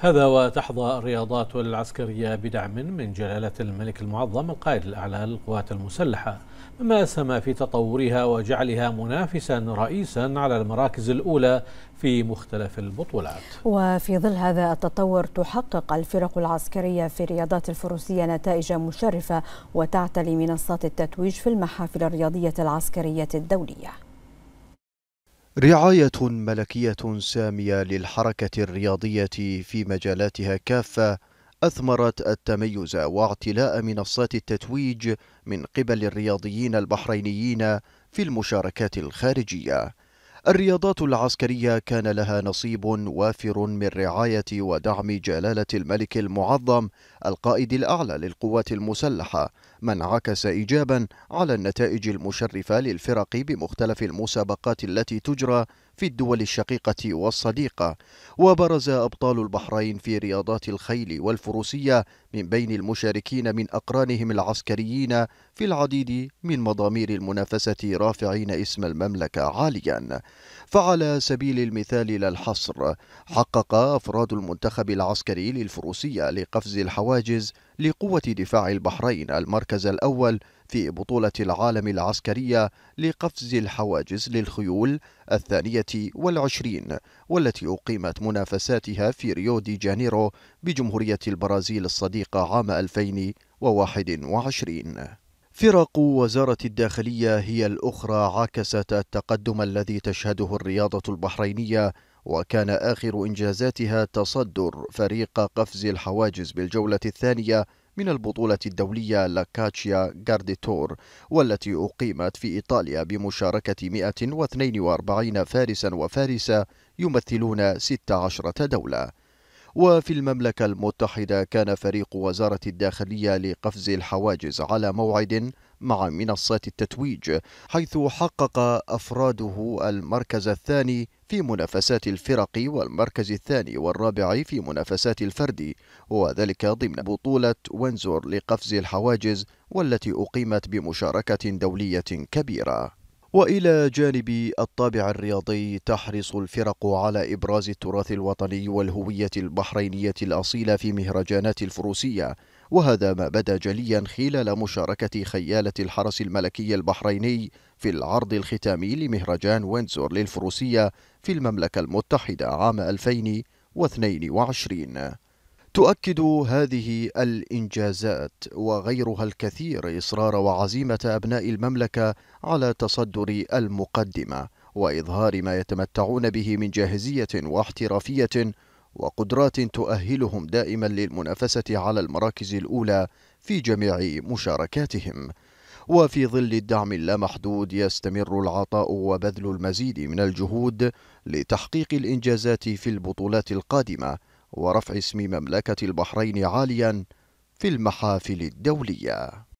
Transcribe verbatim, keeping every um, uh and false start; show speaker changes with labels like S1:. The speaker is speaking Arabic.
S1: هذا وتحظى الرياضات العسكرية بدعم من جلالة الملك المعظم القائد الأعلى للقوات المسلحة، مما أسهم في تطورها وجعلها منافسا رئيسا على المراكز الأولى في مختلف البطولات.
S2: وفي ظل هذا التطور تحقق الفرق العسكرية في الرياضات الفروسية نتائج مشرفة وتعتلي منصات التتويج في المحافل الرياضية العسكرية الدولية.
S3: رعاية ملكية سامية للحركة الرياضية في مجالاتها كافة أثمرت التميز واعتلاء منصات التتويج من قبل الرياضيين البحرينيين في المشاركات الخارجية. الرياضات العسكرية كان لها نصيب وافر من رعاية ودعم جلالة الملك المعظم القائد الأعلى للقوات المسلحة، ما انعكس إيجابا على النتائج المشرفة للفرق بمختلف المسابقات التي تجرى في الدول الشقيقة والصديقة. وبرز أبطال البحرين في رياضات الخيل والفروسية من بين المشاركين من أقرانهم العسكريين في العديد من مضامير المنافسة رافعين اسم المملكة عاليا. فعلى سبيل المثال لا الحصر، حقق أفراد المنتخب العسكري للفروسية لقفز الحواجز لقوة دفاع البحرين المركز الأول في بطولة العالم العسكرية لقفز الحواجز للخيول الثانية والعشرين، والتي أقيمت منافساتها في ريو دي جانيرو بجمهورية البرازيل الصديقة عام ألفين وواحد وعشرين. فرق وزارة الداخلية هي الأخرى عكست التقدم الذي تشهده الرياضة البحرينية، وكان آخر إنجازاتها تصدر فريق قفز الحواجز بالجولة الثانية من البطولة الدولية لاكاتشيا جارديتور، والتي أقيمت في إيطاليا بمشاركة مئة واثنين وأربعين فارسا وفارسة يمثلون ستة عشرة دولة. وفي المملكة المتحدة كان فريق وزارة الداخلية لقفز الحواجز على موعد مع منصات التتويج، حيث حقق أفراده المركز الثاني في منافسات الفرق والمركز الثاني والرابع في منافسات الفرد، وذلك ضمن بطولة وينزور لقفز الحواجز والتي أقيمت بمشاركة دولية كبيرة. وإلى جانب الطابع الرياضي تحرص الفرق على إبراز التراث الوطني والهوية البحرينية الأصيلة في مهرجانات الفروسية، وهذا ما بدا جليا خلال مشاركة خيالة الحرس الملكي البحريني في العرض الختامي لمهرجان وينزور للفروسية في المملكة المتحدة عام ألفين واثنين وعشرين. تؤكد هذه الإنجازات وغيرها الكثير إصرار وعزيمة أبناء المملكة على تصدر المقدمة وإظهار ما يتمتعون به من جاهزية واحترافية وقدرات تؤهلهم دائما للمنافسة على المراكز الأولى في جميع مشاركاتهم. وفي ظل الدعم اللامحدود يستمر العطاء وبذل المزيد من الجهود لتحقيق الإنجازات في البطولات القادمة ورفع اسم مملكة البحرين عاليا في المحافل الدولية.